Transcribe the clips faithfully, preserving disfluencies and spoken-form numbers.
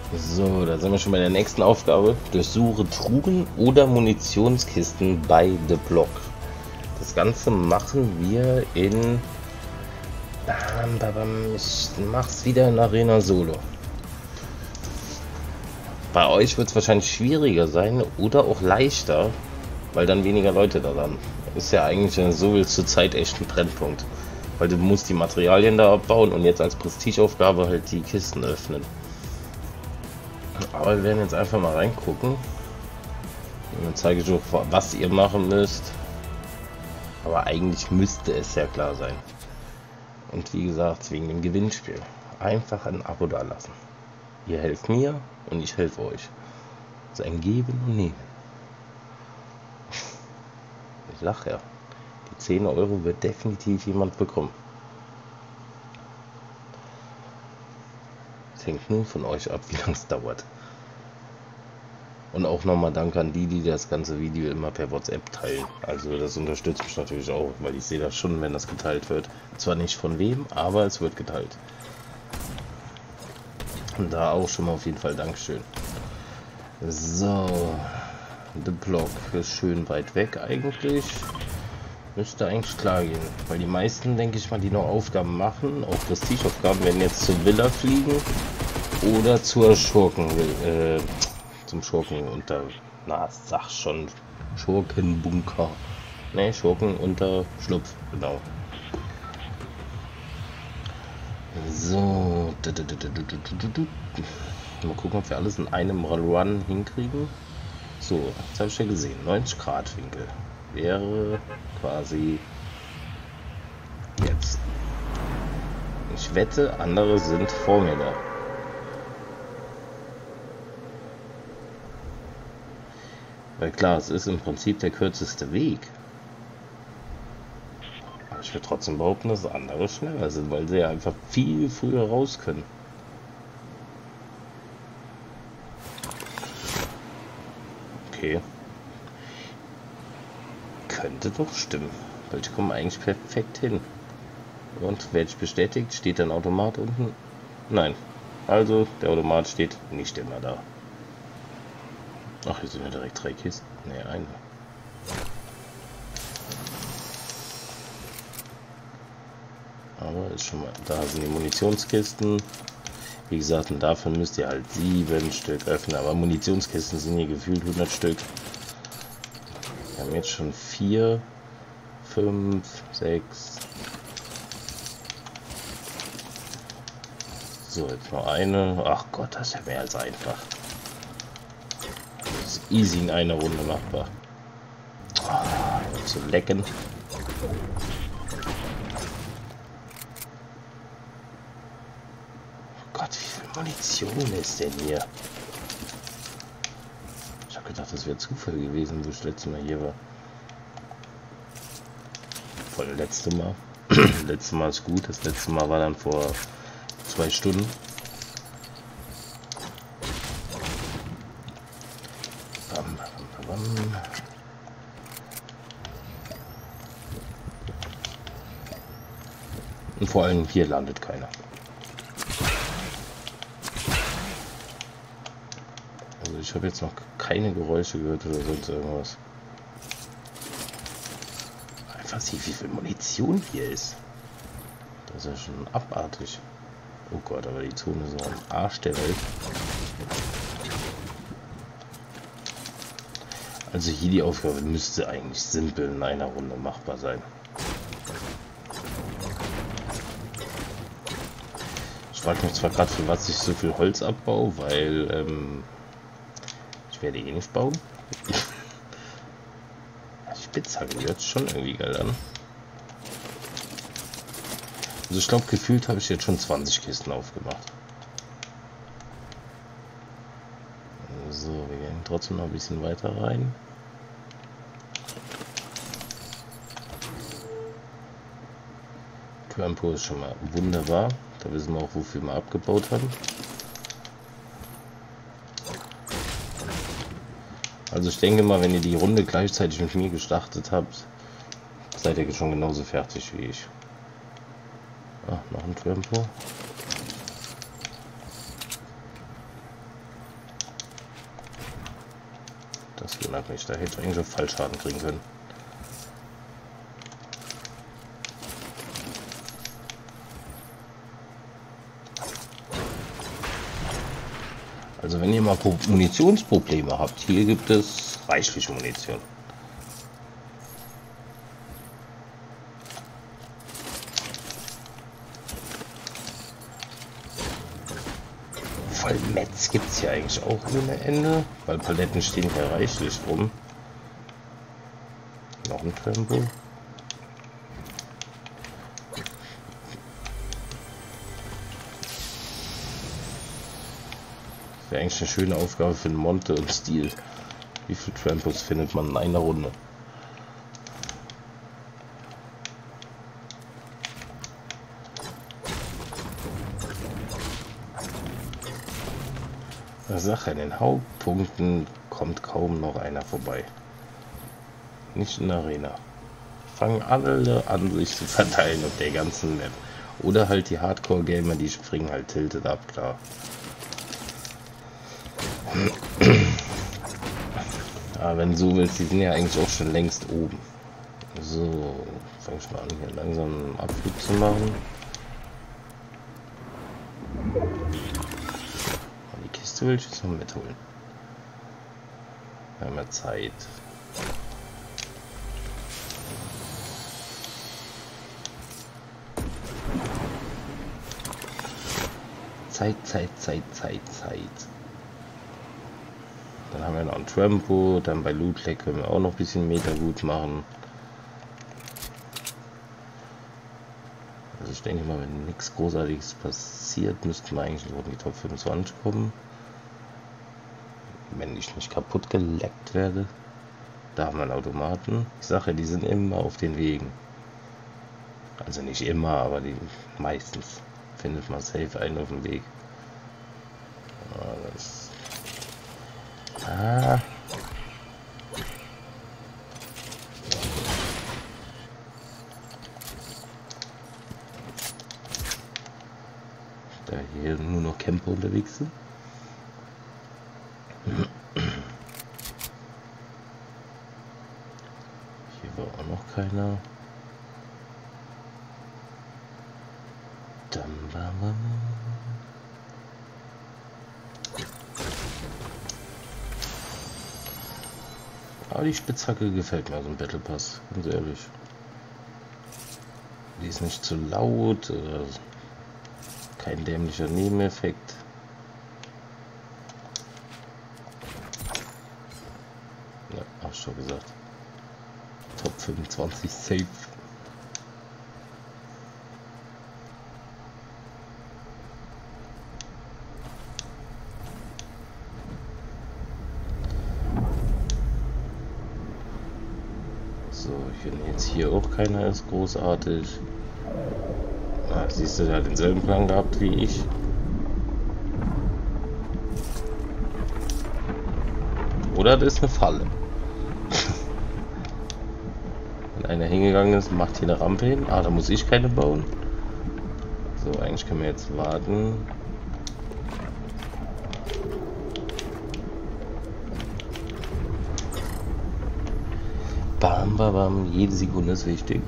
So, da sind wir schon bei der nächsten Aufgabe. Durchsuche Truhen oder Munitionskisten bei The Block. Das Ganze machen wir in... Ich mach's wieder in Arena Solo. Bei euch wird es wahrscheinlich schwieriger sein oder auch leichter, weil dann weniger Leute da sind. Ist ja eigentlich so will zur Zeit echt ein Brennpunkt. Weil du musst die Materialien da abbauen und jetzt als Prestigeaufgabe halt die Kisten öffnen. Aber wir werden jetzt einfach mal reingucken. Und dann zeige ich auch, was ihr machen müsst. Aber eigentlich müsste es ja klar sein. Und wie gesagt, wegen dem Gewinnspiel. Einfach ein Abo da lassen. Ihr helft mir und ich helfe euch. Das ist ein Geben und Nehmen. Ich lache ja. Die zehn Euro wird definitiv jemand bekommen. Es hängt nur von euch ab, wie lange es dauert. Und auch nochmal Danke an die, die das ganze Video immer per WhatsApp teilen. Also das unterstützt mich natürlich auch, weil ich sehe das schon, wenn das geteilt wird. Zwar nicht von wem, aber es wird geteilt. Und da auch schon mal auf jeden Fall Dankeschön. So, The Block ist schön weit weg eigentlich. Müsste eigentlich klar gehen. Weil die meisten, denke ich mal, die noch Aufgaben machen, auch Prestigeaufgaben, werden jetzt zur Villa fliegen oder zur Schurken, äh, zum Schurken unter, na, sag schon, Schurkenbunker. Ne, Schurken unter Schlupf, genau. So, mal gucken, ob wir alles in einem Run hinkriegen. So, jetzt habe ich ja gesehen, neunzig Grad Winkel wäre quasi jetzt. Ich wette, andere sind vor mir da. Weil klar, es ist im Prinzip der kürzeste Weg. Aber ich würde trotzdem behaupten, dass andere schneller sind, weil sie ja einfach viel früher raus können. Okay. Könnte doch stimmen. Weil ich komme eigentlich perfekt hin. Und werde ich bestätigt, steht dann Automat unten? Nein. Also der Automat steht nicht immer da. Ach, hier sind ja direkt drei Kisten. Ne, eine. Aber ist schon mal. Da sind die Munitionskisten. Wie gesagt, und davon müsst ihr halt sieben Stück öffnen. Aber Munitionskisten sind hier gefühlt hundert Stück. Wir haben jetzt schon vier, fünf, sechs. So, jetzt noch eine. Ach Gott, das ist ja mehr als einfach. Das ist easy in einer Runde machbar. Oh, zu lecken. Oh Gott, wie viel Munition ist denn hier? Ich habe gedacht, das wäre Zufall gewesen, wo ich das letzte Mal hier war. Vor dem letzten Mal. Das letzte Mal ist gut, das letzte Mal war dann vor zwei Stunden. Bam, bam, bam, bam. Und vor allem hier landet keiner. Also ich habe jetzt noch keine Geräusche gehört oder sonst irgendwas. Einfach sieht, wie viel Munition hier ist. Das ist ja schon abartig. Oh Gott, aber die Zone ist so am Arsch der Welt. Also hier die Aufgabe müsste eigentlich simpel in einer Runde machbar sein. Ich frage mich zwar gerade, für was ich so viel Holz abbaue, weil ähm, ich werde eh nicht bauen. Die Spitzhacke hört schon irgendwie geil an. Also ich glaube, gefühlt habe ich jetzt schon zwanzig Kisten aufgemacht. So, wir gehen trotzdem noch ein bisschen weiter rein. Tempo ist schon mal wunderbar. Da wissen wir auch, wofür wir abgebaut haben. Also ich denke mal, wenn ihr die Runde gleichzeitig mit mir gestartet habt, seid ihr schon genauso fertig wie ich. Ah, noch ein Tempo. Das wundert mich, da hätte ich eigentlich auch Fallschaden kriegen können. Also wenn ihr mal Munitionsprobleme habt, hier gibt es reichlich Munition. Voll Metz gibt es hier eigentlich auch ohne Ende, weil Paletten stehen hier reichlich rum. Noch ein Tempo. Wäre eigentlich eine schöne Aufgabe für den Monte und Stil. Wie viele Trampos findet man in einer Runde? Sache, in den Hauptpunkten kommt kaum noch einer vorbei. Nicht in der Arena. Fangen alle an, sich zu verteilen auf der ganzen Map. Oder halt die Hardcore-Gamer, die springen halt tilted ab, klar. Aber wenn du so willst, die sind ja eigentlich auch schon längst oben. So, fange ich mal an, hier langsam einen Abflug zu machen. Die Kiste will ich jetzt noch mitholen. Wir haben ja Zeit. Zeit, Zeit, Zeit, Zeit, Zeit. Dann haben wir noch ein Trampo, dann bei Lootleg können wir auch noch ein bisschen Meter gut machen. Also ich denke mal, wenn nichts Großartiges passiert, müssten wir eigentlich nur in die Top fünfundzwanzig kommen. Wenn ich nicht kaputt geleckt werde. Da haben wir einen Automaten. Ich sage ja, die sind immer auf den Wegen. Also nicht immer, aber die meistens findet man safe einen auf dem Weg. Ah, das Ah. Da hier nur noch Camper unterwegs sind. Hier war auch noch keiner. Dann bam, bam. Aber die Spitzhacke gefällt mir, so ein Battle Pass, ganz ehrlich. Die ist nicht zu laut, oder kein dämlicher Nebeneffekt. Ja, hab ich schon gesagt. Top fünfundzwanzig safe. So, wenn jetzt hier auch keiner ist großartig. Ah, siehst du, der hat denselben Plan gehabt wie ich. Oder das ist eine Falle. Wenn einer hingegangen ist, macht hier eine Rampe hin. Ah, da muss ich keine bauen. So, eigentlich können wir jetzt warten. Bam, bam, bam. Jede Sekunde ist wichtig.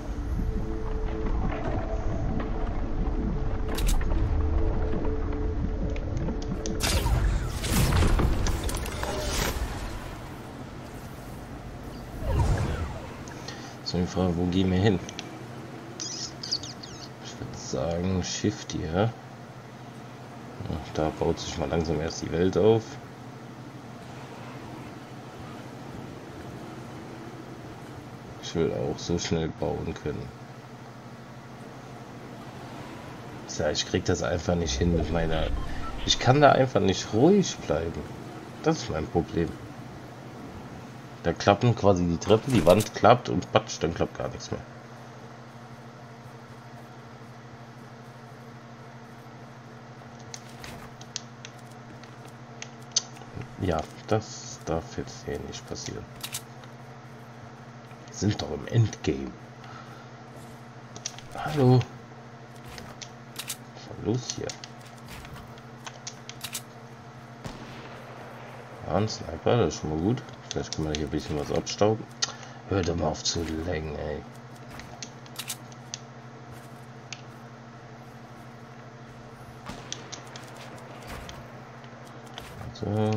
So, die Frage, wo gehen wir hin? Ich würde sagen, Shift hier. Ach, da baut sich mal langsam erst die Welt auf. Ich will auch so schnell bauen können. Ja, ich krieg das einfach nicht hin mit meiner... Ich kann da einfach nicht ruhig bleiben. Das ist mein Problem. Da klappen quasi die Treppe, die Wand klappt und patsch, dann klappt gar nichts mehr. Ja, das darf jetzt hier nicht passieren. Wir sind doch im Endgame. Hallo. Was ist los hier? Ja, ein Sniper, das ist schon mal gut. Vielleicht können wir hier ein bisschen was abstauben. Hör doch mal auf zu längen, ey. So.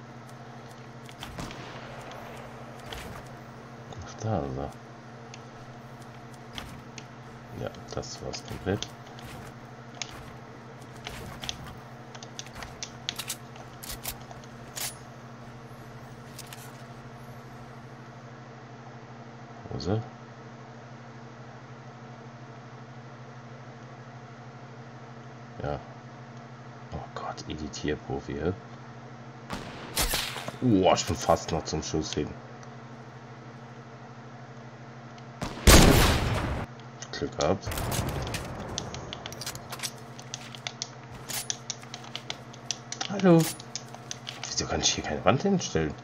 Ach, da ist er. Ja, das war's komplett. Wo ist er? Ja. Oh Gott, Editierprofi, hä? Oh, ich bin fast noch zum Schuss hin. Glück gehabt. Hallo. Wieso kann ich hier keine Wand hinstellen?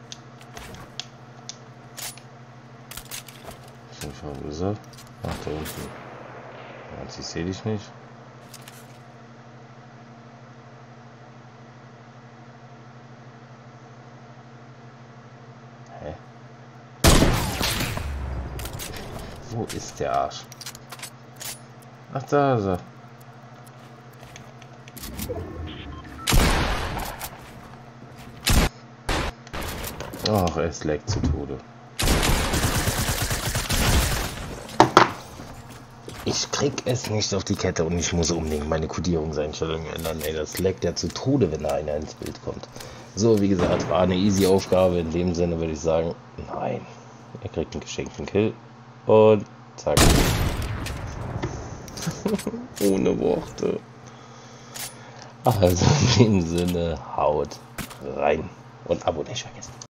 Wo ist er? Ach, da unten. Ja, ich sehe dich nicht. Hä? Wo ist der Arsch? Ach, da ist er. Ach, es leckt zu Tode. Ich krieg es nicht auf die Kette und ich muss unbedingt meine Kodierungseinstellungen ändern. Ey, das leckt ja zu Tode, wenn da einer ins Bild kommt. So, wie gesagt, war eine easy Aufgabe. In dem Sinne würde ich sagen, nein. Er kriegt einen geschenkten Kill. Und zack. Ohne Worte. Also in dem Sinne, haut rein. Und Abo nicht vergessen.